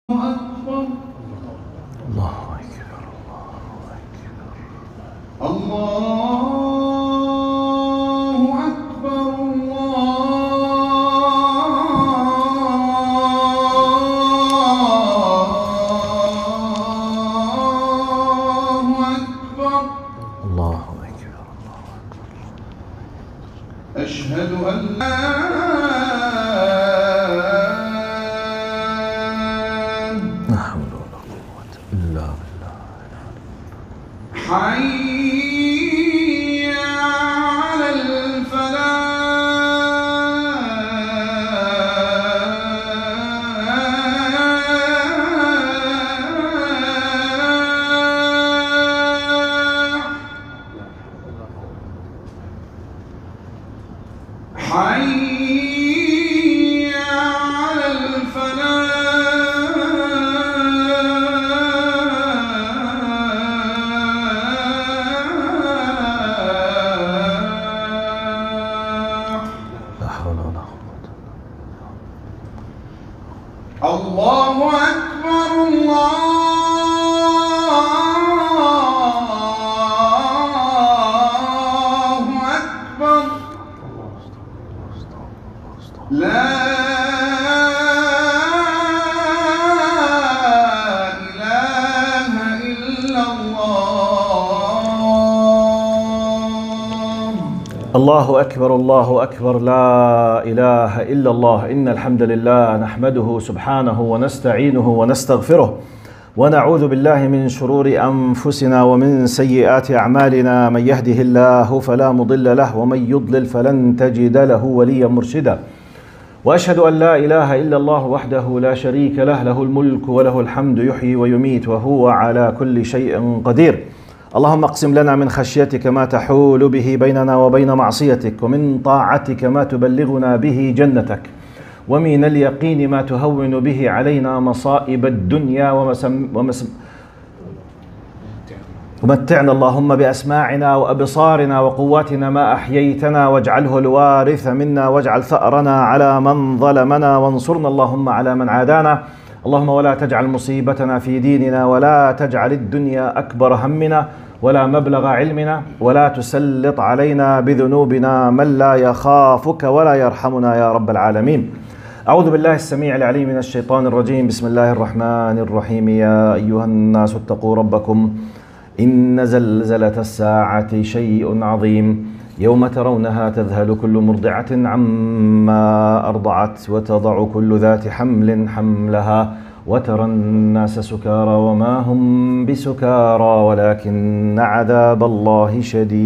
أكبر. الله أكبر. الله أكبر. الله أكبر. أشهد أن لا حول ولا قوة إلا بالله. حي على الفلاح. حي على الفلاح. لا حول ولا قوة. الله أكبر. الله أكبر. لا إله إلا الله. الله أكبر. الله أكبر. لا إله إلا الله. إن الحمد لله نحمده سبحانه ونستعينه ونستغفره ونعوذ بالله من شرور أنفسنا ومن سيئات أعمالنا. من يهده الله فلا مضل له ومن يضلل فلن تجد له وليا مرشدا. وأشهد أن لا إله إلا الله وحده لا شريك له، له الملك وله الحمد، يحيي ويميت وهو على كل شيء قدير. اللهم اقسم لنا من خشيتك ما تحول به بيننا وبين معصيتك، ومن طاعتك ما تبلغنا به جنتك، ومن اليقين ما تهون به علينا مصائب الدنيا ومتعنا اللهم بأسماعنا وأبصارنا وقواتنا ما أحييتنا، واجعله الوارث منا، واجعل ثأرنا على من ظلمنا، وانصرنا اللهم على من عادانا. اللهم ولا تجعل مصيبتنا في ديننا، ولا تجعل الدنيا أكبر همنا ولا مبلغ علمنا، ولا تسلط علينا بذنوبنا من لا يخافك ولا يرحمنا يا رب العالمين. أعوذ بالله السميع العليم من الشيطان الرجيم. بسم الله الرحمن الرحيم. يا أيها الناس اتقوا ربكم إن زلزلة الساعة شيء عظيم، يوم ترونها تذهل كل مرضعة عما أرضعت، وتضع كل ذات حمل حملها، وترى الناس سكارى وما هم بسكارى ولكن عذاب الله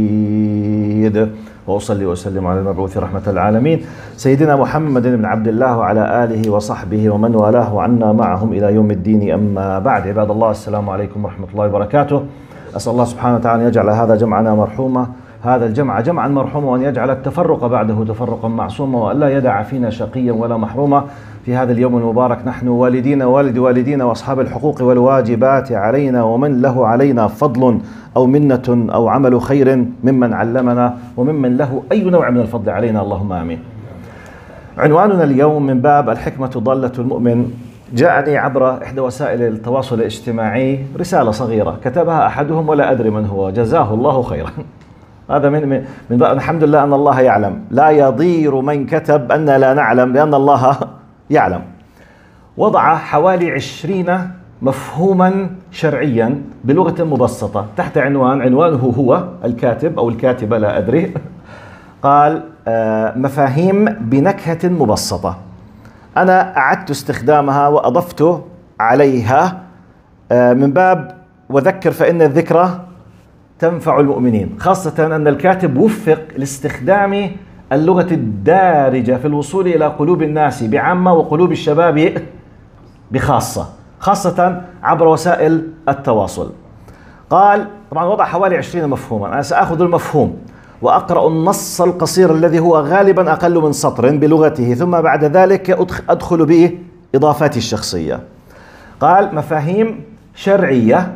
شديد. وأصلي وأسلم على المبعوث رحمة العالمين سيدنا محمد بن عبد الله وعلى آله وصحبه ومن والاه وعنا معهم إلى يوم الدين. أما بعد، عباد الله، السلام عليكم ورحمة الله وبركاته. أسأل الله سبحانه وتعالى أن يجعل هذا جمعنا مرحوما، هذا الجمع جمعا مرحوما، وأن يجعل التفرق بعده تفرقا معصوما، وأن لا يدع فينا شقيا ولا محروما في هذا اليوم المبارك. نحن والدينا والد والدينا وأصحاب الحقوق والواجبات علينا، ومن له علينا فضل أو منة أو عمل خير ممن علمنا وممن له أي نوع من الفضل علينا، اللهم آمين. عنواننا اليوم من باب الحكمة ضالة المؤمن. جاءني عبر إحدى وسائل التواصل الاجتماعي رسالة صغيرة كتبها أحدهم ولا أدري من هو، جزاه الله خيرا. هذا من باب الحمد لله أن الله يعلم، لا يضير من كتب أن لا نعلم لأن الله يعلم. وضع حوالي 20 مفهوما شرعيا بلغة مبسطة تحت عنوانه هو الكاتب أو الكاتبة لا أدري، قال مفاهيم بنكهة مبسطة. أنا أعدت استخدامها وأضفت عليها من باب وذكر فإن الذكرى تنفع المؤمنين، خاصة أن الكاتب وفق لاستخدام اللغة الدارجة في الوصول إلى قلوب الناس بعامة وقلوب الشباب بخاصة، خاصة عبر وسائل التواصل. قال طبعا وضع حوالي 20 مفهوما، أنا سأخذ المفهوم وأقرأ النص القصير الذي هو غالبا أقل من سطر بلغته، ثم بعد ذلك أدخل بإضافاتي الشخصية. قال مفاهيم شرعية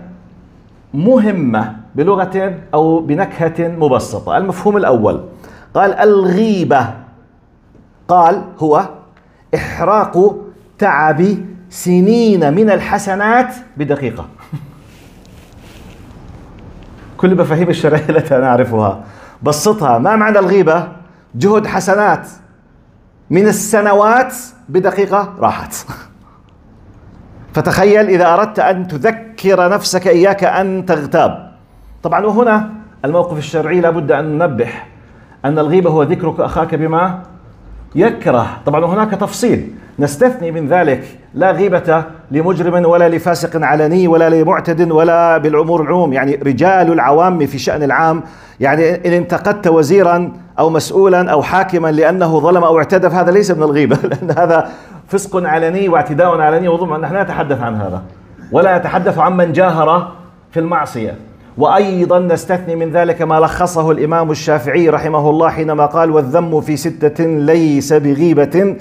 مهمة بلغة أو بنكهة مبسطة. المفهوم الأول قال الغيبة، قال هو إحراق تعب سنين من الحسنات بدقيقة. كل مفاهيم الشرعية التي نعرفها بسطها. ما معنى الغيبة؟ جهد حسنات من السنوات بدقيقة راحت. فتخيل إذا أردت أن تذكر نفسك إياك أن تغتاب. طبعا وهنا الموقف الشرعي لابد أن ننبه أن الغيبة هو ذكرك أخاك بما يكره. طبعا هناك تفصيل نستثني من ذلك: لا غيبة لمجرم ولا لفاسق علني ولا لمعتد ولا بالأمور العموم، يعني رجال العوام في شأن العام. يعني إن انتقدت وزيرا أو مسؤولا أو حاكما لأنه ظلم أو اعتدى فهذا ليس من الغيبة، لأن هذا فسق علني واعتداء علني وظلم. نحن لا نتحدث عن هذا، ولا نتحدث عن من جاهر في المعصية. وأيضا نستثني من ذلك ما لخصه الإمام الشافعي رحمه الله حينما قال: والذم في 6 ليس بغيبة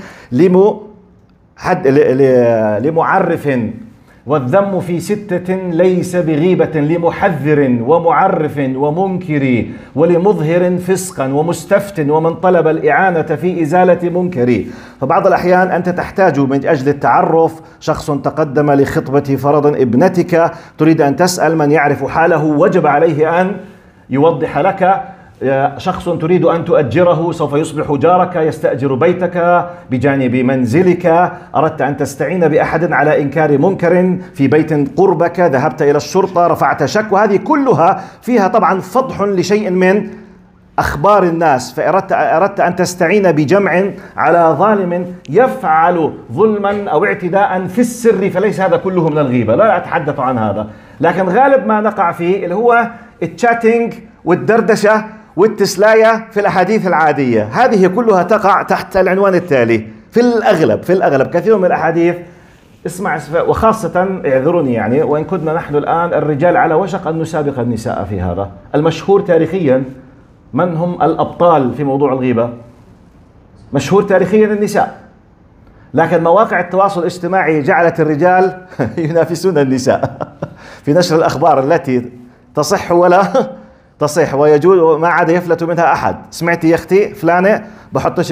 لمعرف، والذم في 6 ليس بغيبة لمحذر ومعرف ومنكر ولمظهر فسقا ومستفت ومن طلب الإعانة في إزالة منكر. فبعض الأحيان أنت تحتاج من أجل التعرف، شخص تقدم لخطبة فرضا ابنتك، تريد أن تسأل من يعرف حاله وجب عليه أن يوضح لك. شخص تريد أن تؤجره سوف يصبح جارك، يستأجر بيتك بجانب منزلك، أردت أن تستعين بأحد على إنكار منكر في بيت قربك، ذهبت إلى الشرطة رفعت شكوى، هذه كلها فيها طبعا فضح لشيء من أخبار الناس. فأردت أن تستعين بجمع على ظالم يفعل ظلما أو اعتداء في السر، فليس هذا كله من الغيبة، لا أتحدث عن هذا. لكن غالب ما نقع فيه اللي هو التشاتينج والدردشة والتسلاية في الأحاديث العادية، هذه كلها تقع تحت العنوان التالي في الأغلب. كثير من الأحاديث اسمع، وخاصة اعذروني يعني، وإن كنا نحن الآن الرجال على وشك أن نسابق النساء في هذا. المشهور تاريخيا من هم الأبطال في موضوع الغيبة؟ مشهور تاريخيا النساء، لكن مواقع التواصل الاجتماعي جعلت الرجال ينافسون النساء في نشر الأخبار التي تصح ولا تصح ويجوز ما عاد يفلت منها أحد. سمعتي يا أختي فلانة؟ بحطش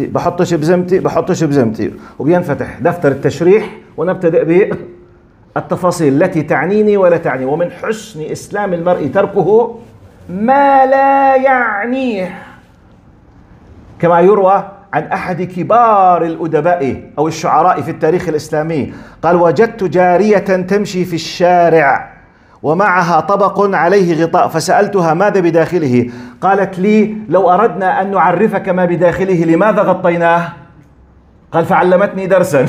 بزمتي، وبينفتح دفتر التشريح ونبتدئ بالتفاصيل التي تعنيني ولا تعني. ومن حسن إسلام المرء تركه ما لا يعنيه، كما يروى عن أحد كبار الأدباء أو الشعراء في التاريخ الإسلامي قال: وجدت جارية تمشي في الشارع ومعها طبق عليه غطاء، فسألتها ماذا بداخله؟ قالت لي: لو أردنا أن نعرفك ما بداخله لماذا غطيناه؟ قال: فعلمتني درسا.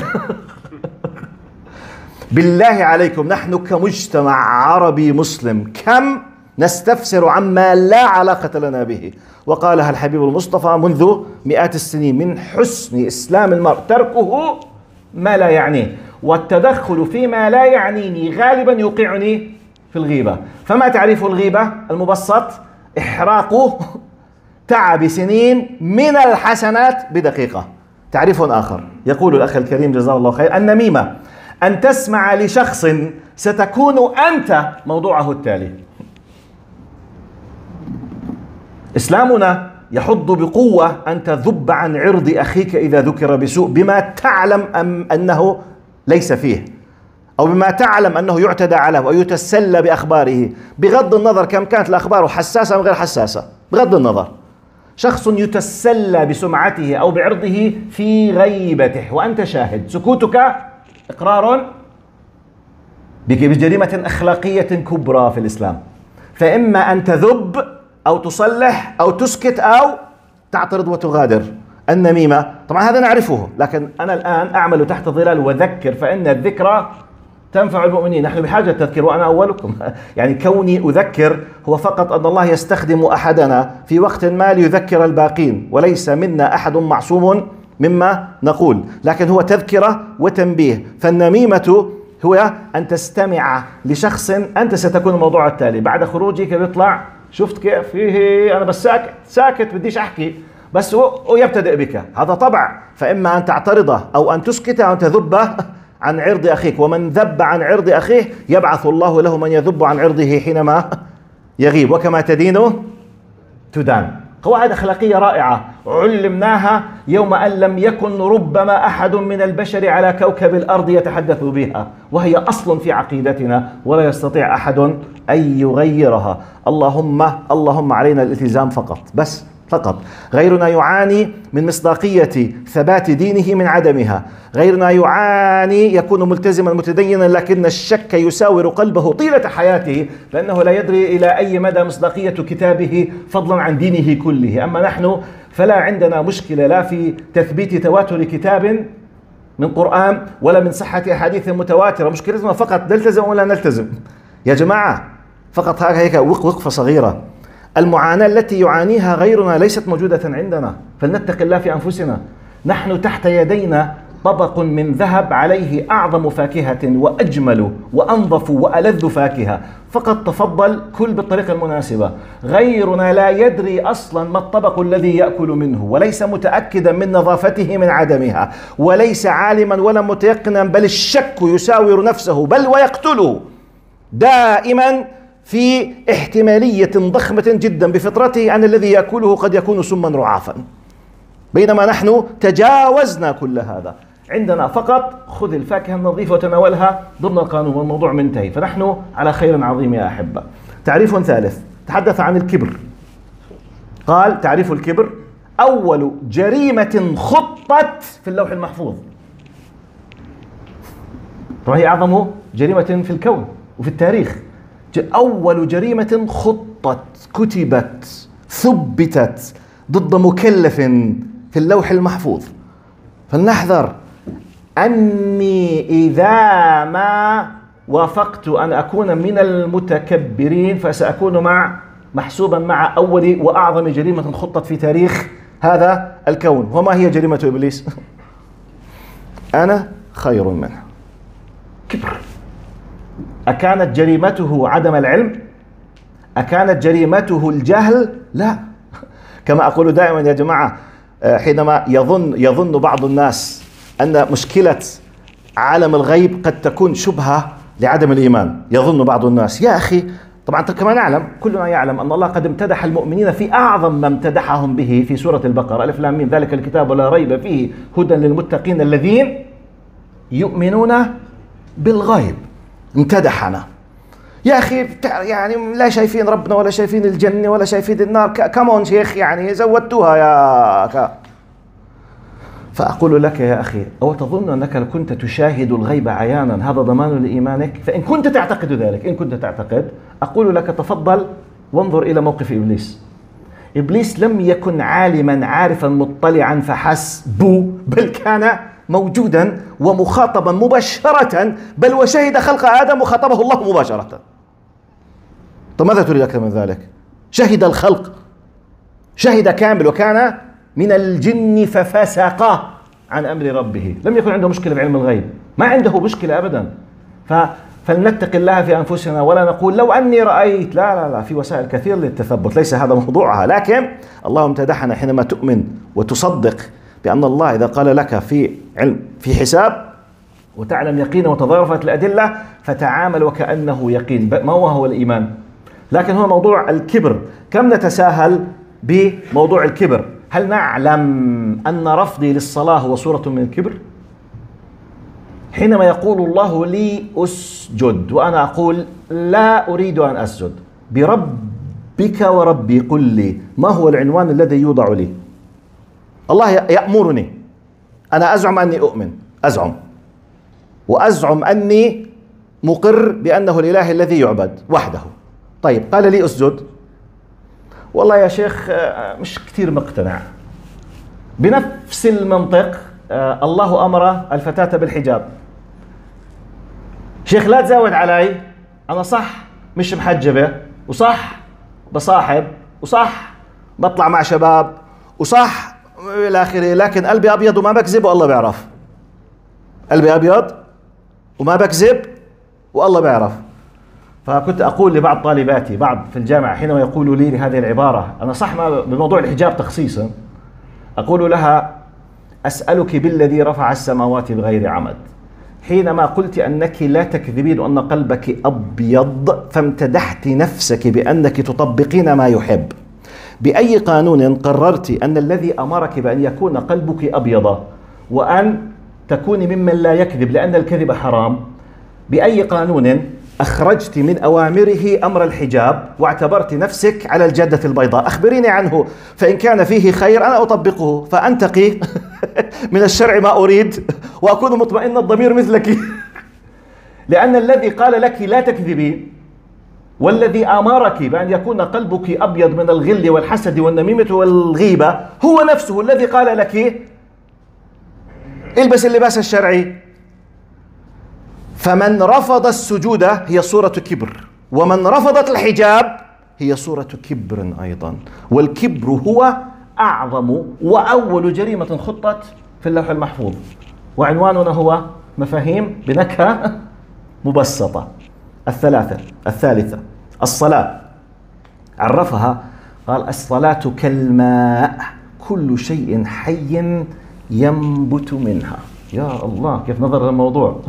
بالله عليكم، نحن كمجتمع عربي مسلم كم نستفسر عما لا علاقة لنا به. وقالها الحبيب المصطفى منذ مئات السنين: من حسن إسلام المرء تركه ما لا يعنيه. والتدخل فيما لا يعنيني غالبا يوقعني في الغيبة. فما تعريف الغيبة المبسط؟ إحراق تعب سنين من الحسنات بدقيقة. تعريف آخر يقول الأخ الكريم جزاه الله خير: النميمة أن تسمع لشخص ستكون أنت موضوعه التالي. إسلامنا يحض بقوة أن تذب عن عرض أخيك إذا ذكر بسوء بما تعلم أنه ليس فيه، أو بما تعلم أنه يعتدى عليه ويتسلى بأخباره، بغض النظر كم كانت الأخبار حساسة أو غير حساسة. بغض النظر، شخص يتسلى بسمعته أو بعرضه في غيبته وأنت شاهد، سكوتك إقرار بجريمة أخلاقية كبرى في الإسلام. فإما أن تذب أو تصلح أو تسكت أو تعترض وتغادر. النميمة طبعا هذا نعرفه، لكن أنا الآن أعمل تحت ظلال وذكر، فإن الذكرى تنفع المؤمنين. نحن بحاجة تذكير وأنا أولكم. يعني كوني أذكر هو فقط أن الله يستخدم أحدنا في وقت ما ليذكر الباقين، وليس منا أحد معصوم مما نقول، لكن هو تذكرة وتنبيه. فالنميمة هو أن تستمع لشخص أنت ستكون الموضوع التالي. بعد خروجك بيطلع: شفت كيف فيه، أنا بس ساكت بديش أحكي، بس ويبتدئ بك. هذا طبع، فإما أن تعترضه أو أن تسكت أو أن تذب عن عرض أخيك. ومن ذب عن عرض أخيه يبعث الله له من يذب عن عرضه حينما يغيب. وكما تدين تدان. قواعد أخلاقية رائعة، علمناها يوم أن لم يكن ربما أحد من البشر على كوكب الأرض يتحدث بها، وهي أصل في عقيدتنا ولا يستطيع أحد أن يغيرها. اللهم علينا الالتزام فقط، بس فقط. غيرنا يعاني من مصداقية ثبات دينه من عدمها، غيرنا يعاني يكون ملتزما متدينا لكن الشك يساور قلبه طيلة حياته، فإنه لا يدري إلى أي مدى مصداقية كتابه فضلا عن دينه كله. أما نحن فلا عندنا مشكلة لا في تثبيت تواتر كتاب من قرآن ولا من صحة أحاديث متواترة، مشكلتنا فقط نلتزم ولا نلتزم. يا جماعة فقط هيك وقفة صغيرة. المعاناة التي يعانيها غيرنا ليست موجودة عندنا، فلنتق الله في أنفسنا. نحن تحت يدينا طبق من ذهب عليه أعظم فاكهة وأجمل وأنظف وألذ فاكهة، فقط تفضل كل بالطريقة المناسبة. غيرنا لا يدري أصلا ما الطبق الذي يأكل منه، وليس متأكدا من نظافته من عدمها، وليس عالما ولا متيقنا، بل الشك يساور نفسه بل ويقتله دائما في احتمالية ضخمة جدا بفطرته أن الذي يأكله قد يكون سما رعافا، بينما نحن تجاوزنا كل هذا. عندنا فقط خذ الفاكهة النظيفة وتناولها ضمن القانون والموضوع منتهي، فنحن على خير عظيم يا أحبة. تعريف ثالث تحدث عن الكبر، قال تعريف الكبر: أول جريمة خطت في اللوح المحفوظ. وهي أعظم جريمة في الكون وفي التاريخ. أول جريمة خطت، كتبت، ثبتت ضد مكلف في اللوح المحفوظ. فلنحذر أني إذا ما وافقت أن أكون من المتكبرين فسأكون محسوبا مع أول وأعظم جريمة خطت في تاريخ هذا الكون. وما هي جريمة إبليس؟ أنا خير منه. كبر. أكانت جريمته عدم العلم؟ أكانت جريمته الجهل؟ لا. كما أقول دائما يا جماعة، حينما يظن بعض الناس أن مشكلة عالم الغيب قد تكون شبهة لعدم الإيمان، يظن بعض الناس يا أخي، طبعا كما نعلم كلنا يعلم أن الله قد امتدح المؤمنين في أعظم ما امتدحهم به في سورة البقرة: ألف لام ميم ذلك الكتاب لا ريب فيه هدى للمتقين الذين يؤمنون بالغيب. امتدحنا يا أخي، يعني لا شايفين ربنا ولا شايفين الجنة ولا شايفين النار، كمون شيخ، يعني زودتوها يا فأقول لك يا أخي، أو تظن أنك لو كنت تشاهد الغيب عيانا هذا ضمان لإيمانك؟ فإن كنت تعتقد ذلك، إن كنت تعتقد، أقول لك تفضل وانظر إلى موقف إبليس. إبليس لم يكن عالما عارفا مطلعا فحسب، بل كان موجودا ومخاطبا مباشرة، بل وشهد خلق آدم وخاطبه الله مباشرة. طب ماذا تريد أكثر من ذلك؟ شهد الخلق، شهد كامل، وكان من الجن ففسق عن أمر ربه. لم يكن عنده مشكلة بعلم الغيب، ما عنده مشكلة أبدا. فلنتق الله في أنفسنا ولا نقول لو أني رأيت. لا، في وسائل كثير للتثبت، ليس هذا موضوعها. لكن الله امتدحنا حينما تؤمن وتصدق بأن الله إذا قال لك في علم في حساب وتعلم يقينا وتضاربت الأدلة فتعامل وكأنه يقين. ما هو الإيمان؟ لكن هو موضوع الكبر. كم نتساهل بموضوع الكبر؟ هل نعلم أن رفضي للصلاة هو صورة من الكبر؟ حينما يقول الله لي أسجد وأنا أقول لا أريد أن أسجد، بربك وربي قل لي ما هو العنوان الذي يوضع لي؟ الله يأمرني، أنا أزعم أني أؤمن، وأزعم أني مقر بأنه الإله الذي يعبد وحده. طيب قال لي أسجد، والله يا شيخ مش كثير مقتنع. بنفس المنطق الله أمر الفتاة بالحجاب. شيخ لا تزود علي، أنا صح مش محجبة، وصح بصاحب، وصح بطلع مع شباب، وصح إلى آخره، لكن قلبي أبيض وما بكذب والله بيعرف. قلبي أبيض وما بكذب والله بيعرف. فكنت أقول لبعض طالباتي في الجامعة حينما يقولوا لي هذه العبارة، أنا صح ما بموضوع الحجاب تخصيصا، أقول لها أسألك بالذي رفع السماوات بغير عمد، حينما قلت أنك لا تكذبين وأن قلبك أبيض فامتدحت نفسك بأنك تطبقين ما يحب، بأي قانون قررت أن الذي أمرك بأن يكون قلبك أبيض وأن تكوني ممن لا يكذب لأن الكذب حرام، بأي قانون أخرجت من أوامره أمر الحجاب واعتبرت نفسك على الجادة البيضاء؟ أخبريني عنه، فإن كان فيه خير أنا أطبقه فأنتقي من الشرع ما أريد وأكون مطمئن الضمير مثلك. لأن الذي قال لك لا تكذبي والذي أمرك بأن يكون قلبك أبيض من الغل والحسد والنميمة والغيبة هو نفسه الذي قال لك البس اللباس الشرعي. فمن رفض السجود هي صورة كبر، ومن رفضت الحجاب هي صورة كبر أيضا، والكبر هو أعظم وأول جريمة خطت في اللوح المحفوظ. وعنواننا هو مفاهيم بنكهة مبسطة. الثالثة الصلاة، عرفها قال الصلاة كالماء كل شيء حي ينبت منها. يا الله كيف نظر الموضوع،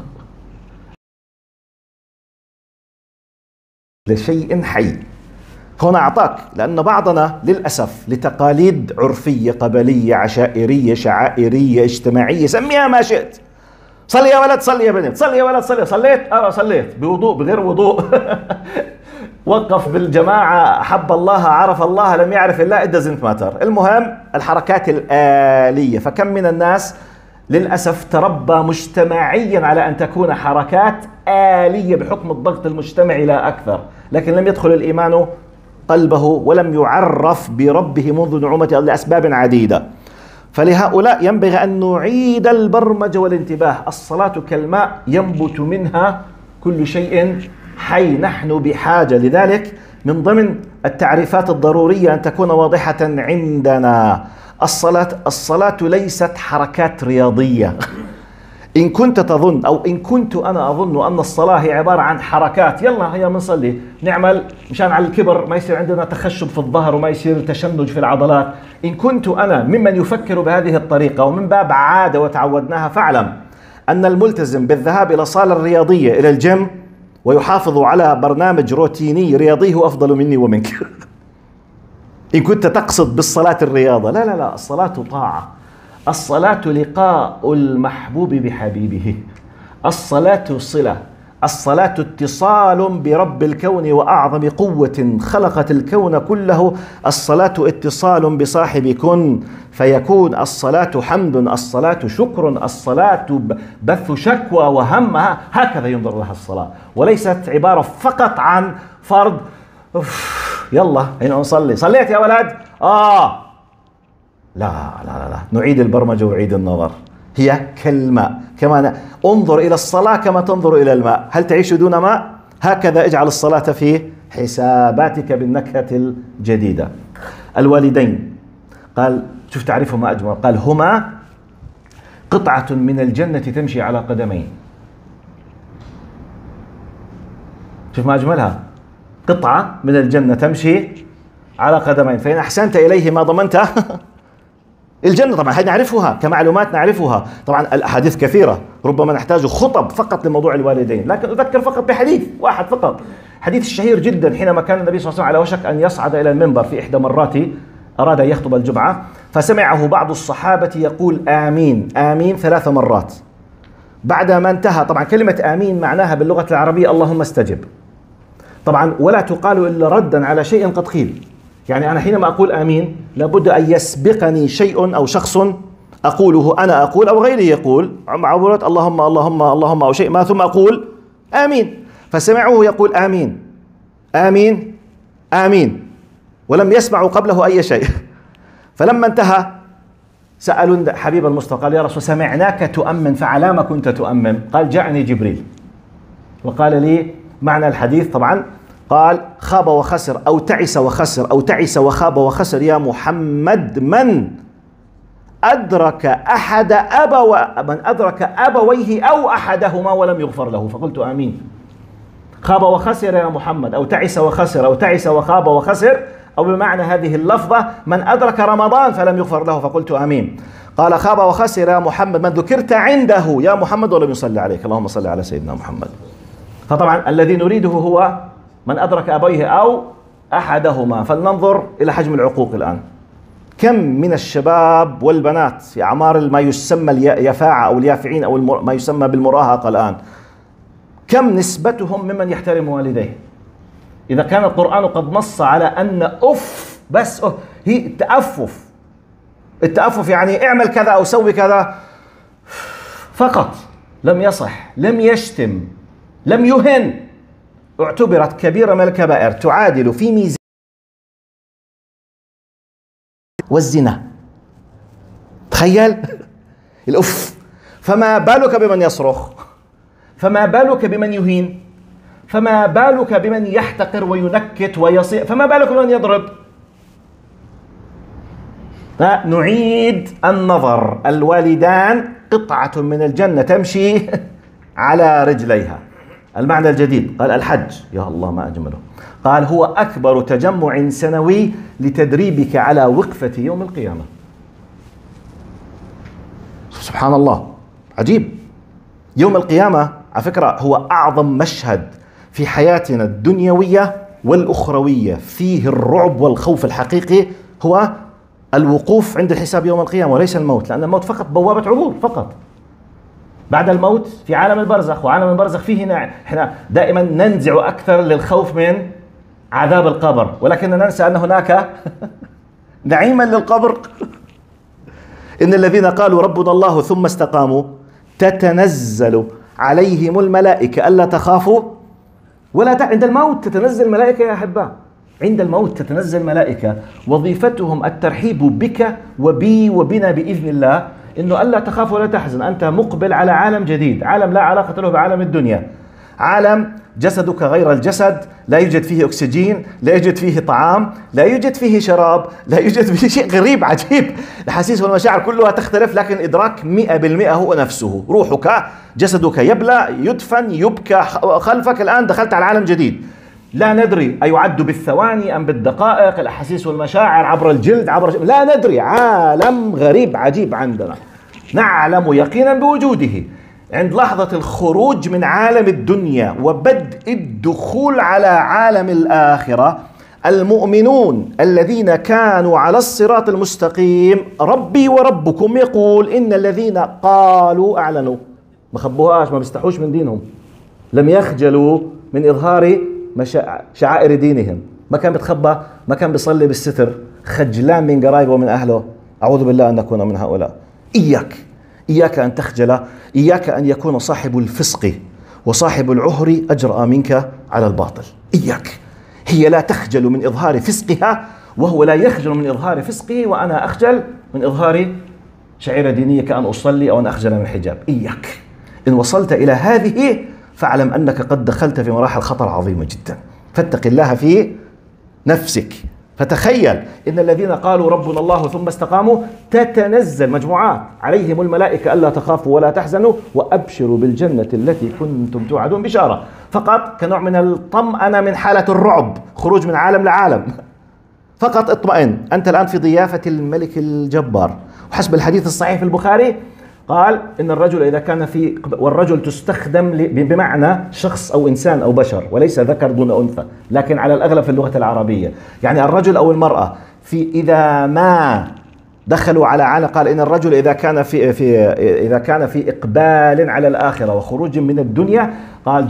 لشيء حي. هنا أعطاك، لأن بعضنا للأسف لتقاليد عرفية قبلية عشائرية شعائرية اجتماعية سميها ما شئت، صلي يا ولد، صلي يا بنت، صلي يا ولد، صلي. صليت؟ صليت بوضوء بغير وضوء. وقف بالجماعة، حب الله، عرف الله، لم يعرف الله، it doesn't matter. المهم الحركات الآلية. فكم من الناس للأسف تربى مجتمعيا على أن تكون حركات آلية بحكم الضغط المجتمعي لا أكثر، لكن لم يدخل الإيمان قلبه ولم يعرف بربه منذ نعومته لأسباب عديدة. فلهؤلاء ينبغي أن نعيد البرمجة والانتباه. الصلاة كالماء ينبت منها كل شيء حي، نحن بحاجة. لذلك من ضمن التعريفات الضرورية أن تكون واضحة عندنا، الصلاة ليست حركات رياضية. إن كنت تظن أو إن كنت أنا أظن أن الصلاة هي عبارة عن حركات، يلا هيا بنصلي نعمل مشان على الكبر ما يصير عندنا تخشب في الظهر وما يصير تشنج في العضلات، إن كنت أنا ممن يفكر بهذه الطريقة ومن باب عادة وتعودناها، فاعلم أن الملتزم بالذهاب إلى الصالة الرياضية إلى الجيم ويحافظ على برنامج روتيني رياضي هو أفضل مني ومنك. إن كنت تقصد بالصلاة الرياضة، لا لا لا، الصلاة طاعة، الصلاة لقاء المحبوب بحبيبه، الصلاة صلة، الصلاة اتصال برب الكون وأعظم قوة خلقت الكون كله، الصلاة اتصال بصاحب كن فيكون، الصلاة حمد، الصلاة شكر، الصلاة بث شكوى وهمها. هكذا ينظر لها الصلاة، وليست عبارة فقط عن فرض يلا هنا نصلي، صليت يا ولد؟ لا لا لا لا، نعيد البرمجة وعيد النظر. هي كالماء، كما انظر إلى الصلاة كما تنظر إلى الماء. هل تعيش دون ماء؟ هكذا اجعل الصلاة في حساباتك بالنكهة الجديدة. الوالدين قال، شوف تعريفهما أجمل، قال هما قطعة من الجنة تمشي على قدمين. شوف ما أجملها، قطعة من الجنة تمشي على قدمين، فإن أحسنت إليه ما ضمنته الجنة. طبعا هذه نعرفها كمعلومات، نعرفها طبعا. الأحاديث كثيرة، ربما نحتاج خطب فقط لموضوع الوالدين، لكن أذكر فقط بحديث واحد فقط، حديث الشهير جدا حينما كان النبي صلى الله عليه وسلم على وشك أن يصعد إلى المنبر في إحدى مراته، أراد أن يخطب الجمعة، فسمعه بعض الصحابة يقول آمين آمين 3 مرات. بعد ما انتهى، طبعا كلمة آمين معناها باللغة العربية اللهم استجب، طبعا ولا تقال إلا ردا على شيء قد قيل. يعني أنا حينما أقول آمين لابد أن يسبقني شيء أو شخص أقوله، أنا أقول أو غيري يقول، عبارة اللهم اللهم اللهم أو شيء ما، ثم أقول آمين. فسمعوه يقول آمين آمين آمين ولم يسمعوا قبله أي شيء. فلما انتهى سألوا حبيب المصطفى، قال يا رسول سمعناك تؤمن فعلى ما كنت تؤمن؟ قال جاءني جبريل وقال لي معنى الحديث. طبعا قال خاب وخسر أو تعس وخسر أو تعس وخاب وخسر يا محمد من أدرك من أدرك أبويه أو أحدهما ولم يغفر له. فقلت آمين. خاب وخسر يا محمد، أو تعس وخسر، أو تعس وخاب وخسر، أو بمعنى هذه اللفظة من أدرك رمضان فلم يغفر له. فقلت آمين. قال خاب وخسر يا محمد من ذكرت عنده يا محمد ولم يصلي عليك، اللهم صل على سيدنا محمد. فطبعا الذي نريده هو من أدرك أبويه أو أحدهما. فلننظر إلى حجم العقوق الآن. كم من الشباب والبنات في أعمار ما يسمى اليفاعة أو اليافعين أو ما يسمى بالمراهقة الآن، كم نسبتهم ممن يحترم والديه؟ إذا كان القرآن قد نص على أن بس هي التأفف. التأفف يعني اعمل كذا أو سوي كذا فقط، لم يصح، لم يشتم، لم يهن، اعتبرت كبيرة من الكبائر تعادل في ميزان والزنا. تخيل الأف. فما بالك بمن يصرخ؟ فما بالك بمن يهين؟ فما بالك بمن يحتقر وينكت ويصيح؟ فما بالك بمن يضرب؟ نعيد النظر. الوالدان قطعة من الجنة تمشي على رجليها. المعنى الجديد قال الحج، يا الله ما أجمله، قال هو أكبر تجمع سنوي لتدريبك على وقفة يوم القيامة. سبحان الله، عجيب. يوم القيامة على فكرة هو أعظم مشهد في حياتنا الدنيوية والأخروية، فيه الرعب والخوف الحقيقي هو الوقوف عند الحساب يوم القيامة وليس الموت، لأن الموت فقط بوابة عبور فقط. بعد الموت في عالم البرزخ، وعالم البرزخ فيه احنا دائما ننزع أكثر للخوف من عذاب القبر، ولكن ننسى أن هناك نعيما للقبر. إن الذين قالوا ربنا الله ثم استقاموا تتنزل عليهم الملائكة ألا تخافوا ولا عند الموت تتنزل الملائكة يا أحباء، عند الموت تتنزل ملائكة وظيفتهم الترحيب بك وبي وبنا بإذن الله، إنه ألا تخاف ولا تحزن، أنت مقبل على عالم جديد، عالم لا علاقة له بعالم الدنيا، عالم جسدك غير الجسد، لا يوجد فيه أكسجين، لا يوجد فيه طعام، لا يوجد فيه شراب، لا يوجد فيه شيء غريب عجيب. الأحاسيس والمشاعر كلها تختلف، لكن إدراك 100% هو نفسه. روحك جسدك يبلى يدفن يبكى خلفك، الآن دخلت على عالم جديد لا ندري أيعد بالثواني أم بالدقائق. الأحاسيس والمشاعر عبر الجلد لا ندري، عالم غريب عجيب عندنا، نعلم يقينا بوجوده. عند لحظة الخروج من عالم الدنيا وبدء الدخول على عالم الآخرة، المؤمنون الذين كانوا على الصراط المستقيم ربي وربكم يقول إن الذين قالوا أعلنوا، ما خبوهاش، ما بيستحوش من دينهم، لم يخجلوا من إظهار شعائر دينهم، ما كان بتخبى، ما كان بيصلي بالستر، خجلان من قرايبه ومن أهله. أعوذ بالله أن نكون من هؤلاء. إياك أن تخجل، إياك أن يكون صاحب الفسق وصاحب العهر أجرأ منك على الباطل. إياك، هي لا تخجل من إظهار فسقها وهو لا يخجل من إظهار فسقه، وأنا أخجل من إظهار شعيرة دينية كأن أصلي أو أن أخجل من الحجاب. إياك، إن وصلت إلى هذه فاعلم أنك قد دخلت في مراحل خطر عظيمة جدا، فاتق الله في نفسك. فتخيل إن الذين قالوا ربنا الله ثم استقاموا تتنزل مجموعات عليهم الملائكة ألا تخافوا ولا تحزنوا وأبشروا بالجنة التي كنتم توعدون. بشارة فقط كنوع من الطمأنة من حالة الرعب، خروج من عالم لعالم. فقط اطمئن، أنت الآن في ضيافة الملك الجبار. وحسب الحديث الصحيح في البخاري قال إن الرجل إذا كان والرجل تستخدم بمعنى شخص أو إنسان أو بشر، وليس ذكر دون أنثى، لكن على الأغلب في اللغة العربية، يعني الرجل أو المرأة إذا ما دخلوا على عالم، قال إن الرجل إذا كان في إقبال على الآخرة وخروج من الدنيا، قال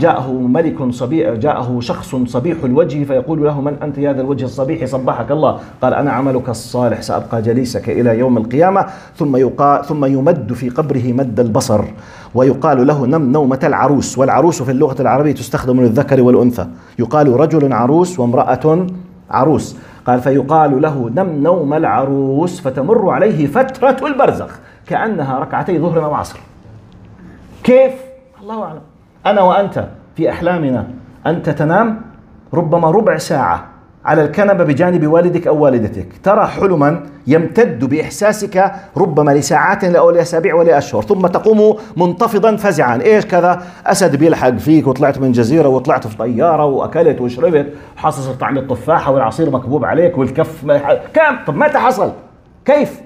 جاءه شخص صبيح الوجه فيقول له من أنت يا ذا الوجه الصبيح صبحك الله، قال أنا عملك الصالح سأبقى جليسك إلى يوم القيامة. ثم يمد في قبره مد البصر ويقال له نم نومة العروس، والعروس في اللغة العربية تستخدم للذكر والأنثى، يقال رجل عروس وامرأة عروس، قال فيقال له نم نوم العروس، فتمر عليه فترة البرزخ كأنها ركعتي ظهر أو عصر. كيف؟ الله أعلم. أنا وأنت في أحلامنا أنت تنام ربما ربع ساعة على الكنبة بجانب والدك أو والدتك، ترى حلما يمتد بإحساسك ربما لساعات أو لأسابيع ولأشهر، ثم تقوم منتفضا فزعا، إيش كذا؟ أسد بيلحق فيك، وطلعت من جزيرة وطلعت في طيارة وأكلت وشربت، حاسس طعم التفاحة والعصير مكبوب عليك والكف كم؟ طب متى حصل؟ كيف؟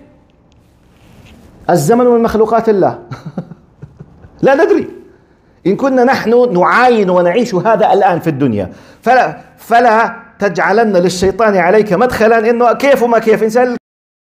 الزمن من مخلوقات الله. لا ندري. إن كنا نحن نعاين ونعيش هذا الآن في الدنيا فلا تجعلن للشيطان عليك مدخلا إنه كيف وما كيف إنسان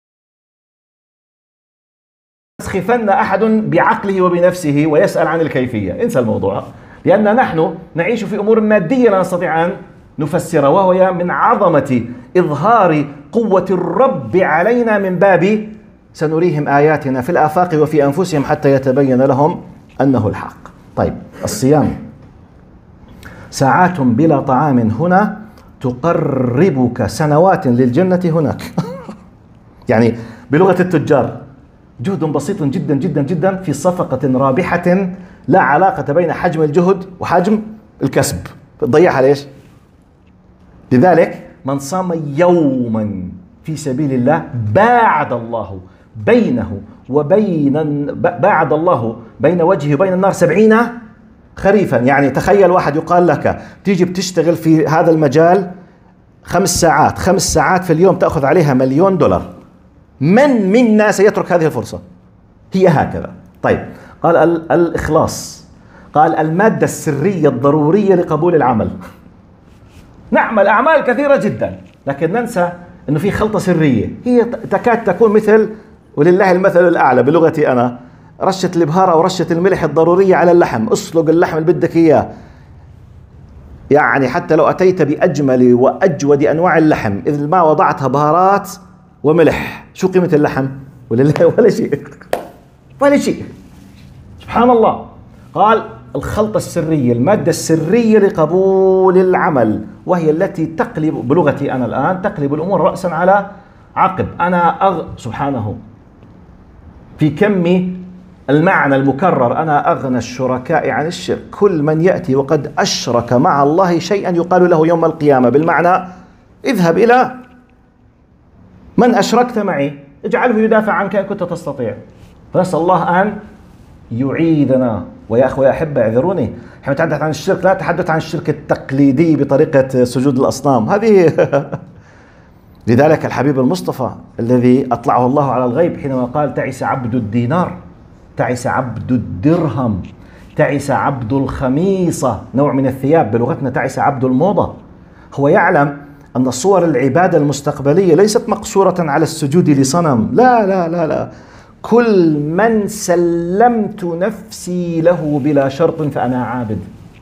يسخفن أحد بعقله وبنفسه ويسأل عن الكيفية. انسى الموضوع، لأن نحن نعيش في أمور مادية لا نستطيع أن نفسرها، وهو من عظمة إظهار قوة الرب علينا من باب سنريهم آياتنا في الآفاق وفي أنفسهم حتى يتبين لهم أنه الحق. طيب، الصيام ساعات بلا طعام هنا تقربك سنوات للجنة هناك. يعني بلغة التجار جهد بسيط جدا جدا جدا في صفقة رابحة لا علاقة بين حجم الجهد وحجم الكسب، تضيعها ليش؟ لذلك من صام يوما في سبيل الله باعد الله بين وجهه وبين النار 70 خريفا. يعني تخيل واحد يقال لك تيجي بتشتغل في هذا المجال 5 ساعات في اليوم تأخذ عليها $1,000,000، من منا سيترك هذه الفرصة؟ هي هكذا. طيب، قال الإخلاص، قال المادة السرية الضرورية لقبول العمل. نعمل أعمال كثيرة جدا لكن ننسى أنه في خلطة سرية هي تكاد تكون مثل، ولله المثل الأعلى بلغتي أنا، رشة الإبهار أو رشة الملح الضرورية على اللحم. أسلق اللحم اللي بدك إياه، يعني حتى لو أتيت بأجمل وأجود أنواع اللحم إذا ما وضعتها بهارات وملح، شو قيمة اللحم؟ ولله ولا شيء، ولا شيء. سبحان الله. قال الخلطة السرية، المادة السرية لقبول العمل، وهي التي تقلب بلغتي أنا الآن تقلب الأمور رأسا على عقب. سبحانه في كم المعنى المكرر، أنا أغنى الشركاء عن الشرك. كل من يأتي وقد أشرك مع الله شيئا يقال له يوم القيامة، بالمعنى اذهب إلى من أشركت معي اجعله يدافع عنك إن كنت تستطيع. فنسأل الله أن يعيذنا. ويا أخوة يا أحبة اعذروني، احنا نتحدث عن الشرك، لا نتحدث عن الشرك التقليدي بطريقة سجود الأصنام هذه. لذلك الحبيب المصطفى الذي أطلعه الله على الغيب حينما قال تعس عبد الدينار، تعس عبد الدرهم، تعس عبد الخميصة، نوع من الثياب، بلغتنا تعس عبد الموضة. هو يعلم أن صور العبادة المستقبلية ليست مقصورة على السجود لصنم، لا لا لا لا، كل من سلمت نفسي له بلا شرط فأنا عابد.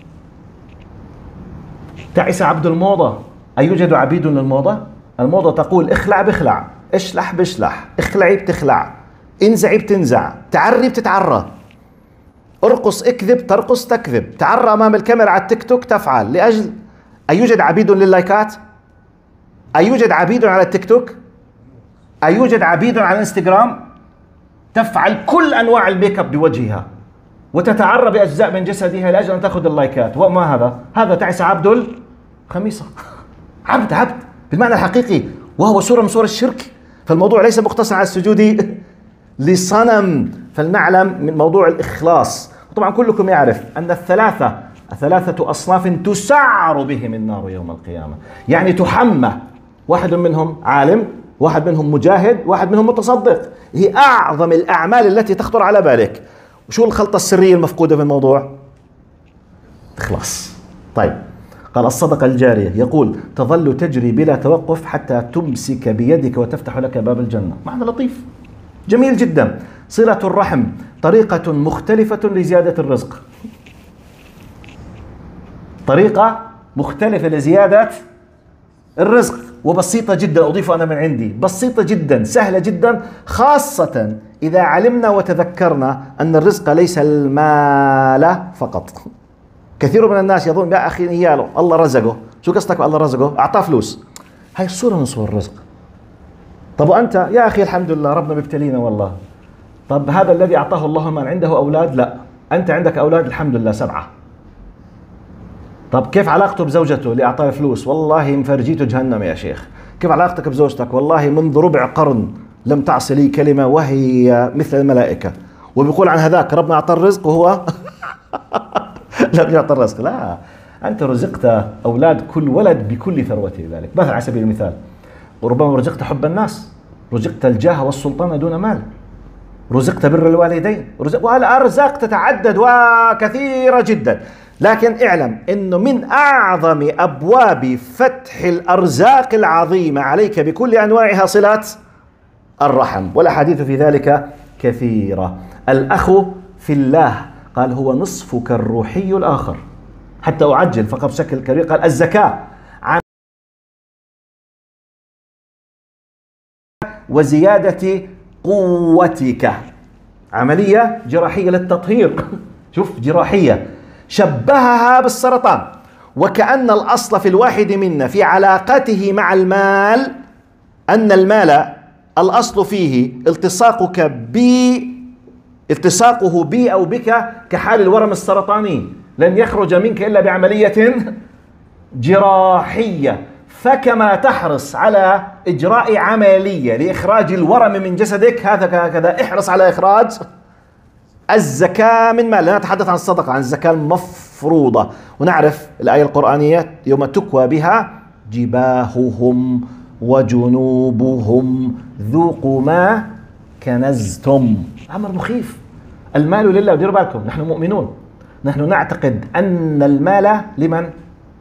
تعس عبد الموضة. أيوجد عبيد للموضة؟ الموضة تقول اخلع بخلع، اشلح بشلح، اخلعي بتخلع، انزعي بتنزع، تعري بتتعرى، ارقص اكذب ترقص تكذب، تعرى أمام الكاميرا على التيك توك تفعل لأجل. أيوجد عبيد لللايكات؟ أيوجد عبيد على التيك توك؟ أيوجد عبيد على الانستغرام؟ تفعل كل أنواع الميك اب بوجهها وتتعرى بأجزاء من جسدها لأجل أن تأخذ اللايكات. وما هذا؟ هذا تعس عبد الخميصة. عبد بالمعنى الحقيقي، وهو صورة من صور الشرك. فالموضوع ليس مقتصر على السجود لصنم. فلنعلم من موضوع الإخلاص. طبعا كلكم يعرف أن الثلاثة أصناف تسعر بهم النار يوم القيامة، يعني تحمى. واحد منهم عالم، واحد منهم مجاهد، واحد منهم متصدق. هي أعظم الأعمال التي تخطر على بالك. وشو الخلطة السرية المفقودة في الموضوع؟ إخلاص. طيب، قال الصدقة الجارية، يقول تظل تجري بلا توقف حتى تمسك بيدك وتفتح لك باب الجنة. معنى لطيف جميل جدا. صلة الرحم طريقة مختلفة لزيادة الرزق، طريقة مختلفة لزيادة الرزق، وبسيطة جدا. أضيف أنا من عندي، بسيطة جدا، سهلة جدا، خاصة إذا علمنا وتذكرنا أن الرزق ليس المال فقط. كثير من الناس يظن يا أخي نياله الله رزقه. شو قصدك الله رزقه؟ أعطاه فلوس. هاي صورة من صور الرزق. طب وأنت يا أخي الحمد لله ربنا بيبتلينا والله. طب هذا الذي أعطاه الله من عنده أولاد؟ لا. أنت عندك أولاد الحمد لله 7. طب كيف علاقته بزوجته اللي أعطاه فلوس؟ والله مفرجيته جهنم يا شيخ. كيف علاقتك بزوجتك؟ والله منذ ربع قرن لم تعصي لي كلمة وهي مثل الملائكة. وبيقول عن هذاك ربنا أعطى الرزق وهو لم يعطى الرزق. لا، أنت رزقت أولاد كل ولد بكل ثروته. ذلك مثلا على سبيل المثال، وربما رزقت حب الناس، رزقت الجاه والسلطان دون مال، رزقت بر الوالدين، والأرزاق تتعدد وكثيرة جدا. لكن اعلم أنه من أعظم أبواب فتح الأرزاق العظيمة عليك بكل أنواعها صلة الرحم، والأحاديث في ذلك كثيرة. الأخ في الله قال هو نصفك الروحي الآخر. حتى أعجل فقط بشكل كبير، قال الزكاة وزيادة قوتك، عملية جراحية للتطهير. شوف، جراحية، شبهها بالسرطان، وكأن الأصل في الواحد منا في علاقته مع المال أن المال الأصل فيه التصاقه بي أو بك كحال الورم السرطاني، لن يخرج منك إلا بعملية جراحية. فكما تحرص على إجراء عملية لإخراج الورم من جسدك، هكذا احرص على إخراج الزكاة من مال. لا نتحدث عن الصدقة، عن الزكاة المفروضة. ونعرف الآية القرآنية يوم تكوى بها جباههم وجنوبهم ذوقوا ما كنزتم. أمر مخيف. المال لله، وديروا بالكم نحن مؤمنون، نحن نعتقد أن المال لمن؟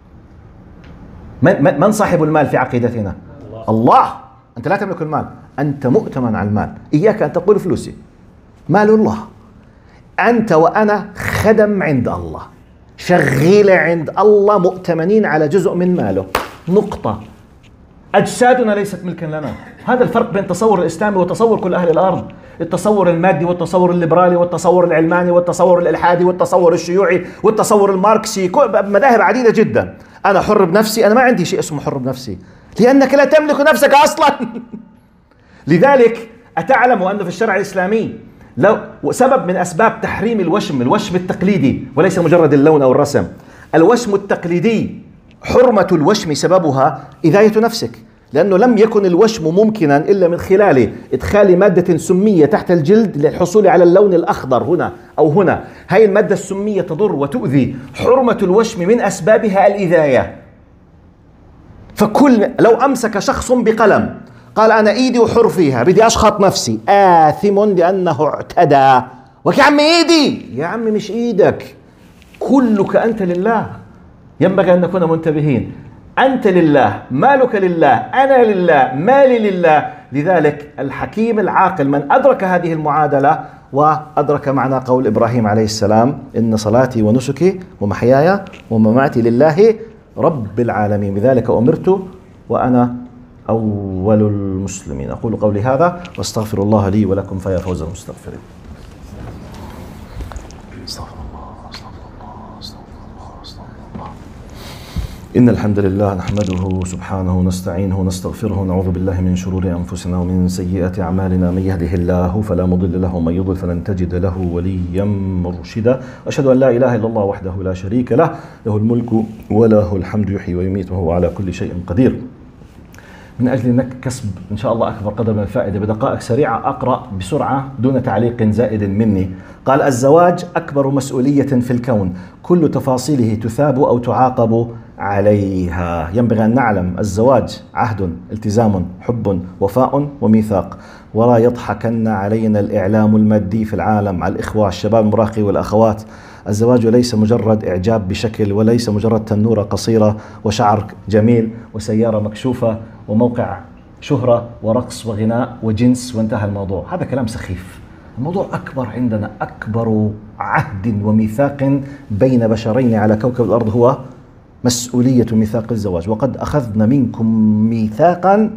من صاحب المال في عقيدتنا؟ الله. أنت لا تملك المال، أنت مؤتمن على المال. إياك أن تقول فلوسي، مال الله. أنت وأنا خدم عند الله، شغيلة عند الله، مؤتمنين على جزء من ماله، نقطة. أجسادنا ليست ملكا لنا. هذا الفرق بين التصور الإسلامي وتصور كل أهل الأرض. التصور المادي والتصور الليبرالي والتصور العلماني والتصور الإلحادي والتصور الشيوعي والتصور الماركسي، مذاهب عديدة جدا. أنا حر بنفسي، أنا ما عندي شيء اسمه حر بنفسي، لأنك لا تملك نفسك أصلا. لذلك أتعلم أنه في الشرع الإسلامي لو سبب من أسباب تحريم الوشم التقليدي، وليس مجرد اللون أو الرسم، الوشم التقليدي، حرمة الوشم سببها إذاية نفسك، لأنه لم يكن الوشم ممكنا إلا من خلال إدخال مادة سمية تحت الجلد للحصول على اللون الأخضر هنا أو هنا. هاي المادة السمية تضر وتؤذي. حرمة الوشم من أسبابها الإذاية. فكل لو أمسك شخص بقلم قال أنا إيدي وحر فيها، بدي أشخط نفسي، آثم لأنه اعتدى. ويا عمي إيدي، يا عمي مش إيدك، كلك أنت لله. ينبغي أن نكون منتبهين. أنت لله، مالك لله، أنا لله، مالي لله. لذلك الحكيم العاقل من أدرك هذه المعادلة وأدرك معنى قول إبراهيم عليه السلام إن صلاتي ونسكي ومحياي ومماتي لله رب العالمين، بذلك أمرت وأنا أول المسلمين. أقول قولي هذا واستغفر الله لي ولكم فيا فوز المستغفرين. إن الحمد لله نحمده سبحانه ونستعينه ونستغفره ونعوذ بالله من شرور أنفسنا ومن سيئات أعمالنا. من يهده الله فلا مضل له ومن يضلل فلن تجد له وليا مرشدا. أشهد أن لا إله إلا الله وحده لا شريك له، له الملك وله الحمد، يحيي ويميت وهو على كل شيء قدير. من أجل أنك كسب إن شاء الله أكبر قدر من الفائدة، بدقائق سريعة أقرأ بسرعة دون تعليق زائد مني. قال الزواج أكبر مسؤولية في الكون، كل تفاصيله تثاب أو تعاقب عليها. ينبغي أن نعلم الزواج عهد، التزام، حب، وفاء وميثاق. ولا يضحكن علينا الإعلام المادي في العالم على الإخوة الشباب المراهقين والأخوات. الزواج ليس مجرد إعجاب بشكل، وليس مجرد تنورة قصيرة وشعر جميل وسيارة مكشوفة وموقع شهرة ورقص وغناء وجنس وانتهى الموضوع. هذا كلام سخيف. الموضوع أكبر عندنا، أكبر عهد وميثاق بين بشرين على كوكب الأرض هو مسؤولية ميثاق الزواج. وقد أخذنا منكم ميثاقا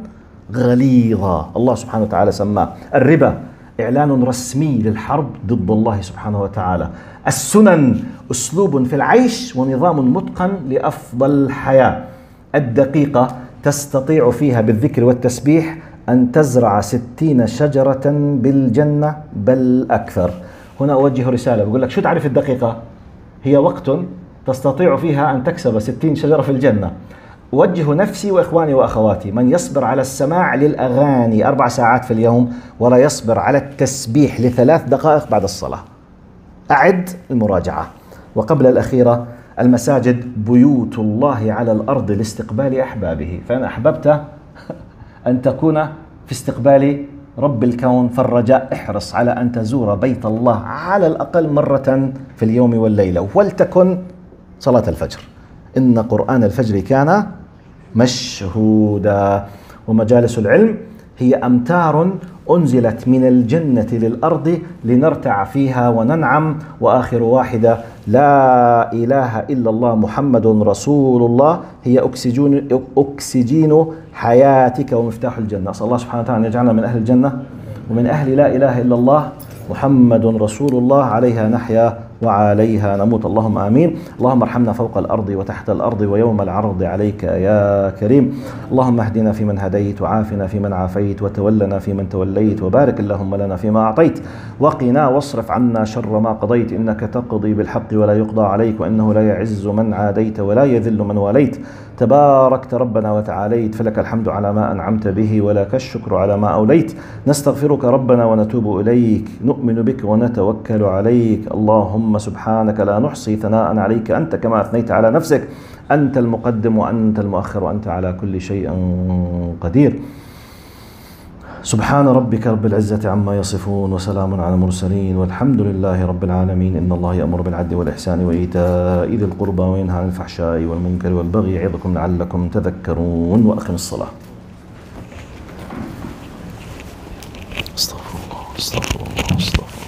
غليظا. الله سبحانه وتعالى سماه الربا إعلان رسمي للحرب ضد الله سبحانه وتعالى. السنن أسلوب في العيش ونظام متقن لأفضل حياة. الدقيقة تستطيع فيها بالذكر والتسبيح أن تزرع 60 شجرة بالجنة بل أكثر. هنا أوجه رسالة بقول لك شو تعرف الدقيقة؟ هي وقت تستطيع فيها أن تكسب 60 شجرة في الجنة. أوجه نفسي وإخواني وأخواتي، من يصبر على السماع للأغاني 4 ساعات في اليوم ولا يصبر على التسبيح ل3 دقائق بعد الصلاة. أعد المراجعة. وقبل الأخيرة، المساجد بيوت الله على الأرض لاستقبال أحبابه، فإن أحببت أن تكون في استقبال رب الكون فالرجاء احرص على أن تزور بيت الله على الأقل مرة في اليوم والليلة، ولتكن صلاة الفجر. إن قرآن الفجر كان مشهودا. ومجالس العلم هي أمتار أنزلت من الجنة للأرض لنرتع فيها وننعم، وآخر واحدة لا إله إلا الله محمد رسول الله هي أكسجين حياتك ومفتاح الجنة. أسأل الله سبحانه وتعالى أن يجعلنا من أهل الجنة ومن أهل لا إله إلا الله محمد رسول الله، عليها نحيا وعليها نموت، اللهم آمين. اللهم ارحمنا فوق الأرض وتحت الأرض ويوم العرض عليك يا كريم. اللهم اهدنا فيمن هديت، وعافنا فيمن عافيت، وتولنا فيمن توليت، وبارك اللهم لنا فيما أعطيت، وقنا واصرف عنا شر ما قضيت، إنك تقضي بالحق ولا يقضى عليك، وإنه لا يعز من عاديت ولا يذل من واليت، تباركت ربنا وتعاليت، فلك الحمد على ما أنعمت به ولك الشكر على ما أوليت. نستغفرك ربنا ونتوب إليك، نؤمن بك ونتوكل عليك. اللهم سبحانك لا نحصي ثناء عليك أنت كما أثنيت على نفسك، أنت المقدم وأنت المؤخر وأنت على كل شيء قدير. سبحان ربك رب العزة عما يصفون، وسلام على المرسلين، والحمد لله رب العالمين. إن الله يأمر بالعدل والإحسان وإيتاء ذي القربى وينهى عن الفحشاء والمنكر والبغي يعظكم لعلكم تذكرون. وأقم الصلاة. استغفر الله استغفر الله استغفر الله.